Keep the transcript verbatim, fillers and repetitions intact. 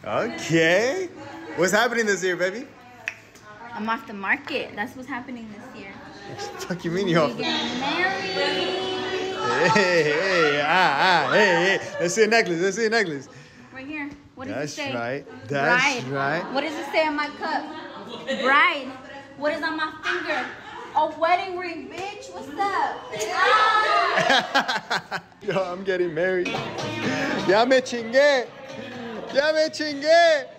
Okay. What's happening this year, baby? I'm off the market. That's what's happening this year. What the fuck you mean you off? We're getting married. Hey, hey, ah, ah, hey, hey. Let's see a necklace. Let's see a necklace. Right here. What does That's it say? right. That's Bride. right. What does it say on my cup? Bride. What is on my finger? A wedding ring, bitch. What's up? Yo, I'm getting married. Ya me chingué. Ya me chingué.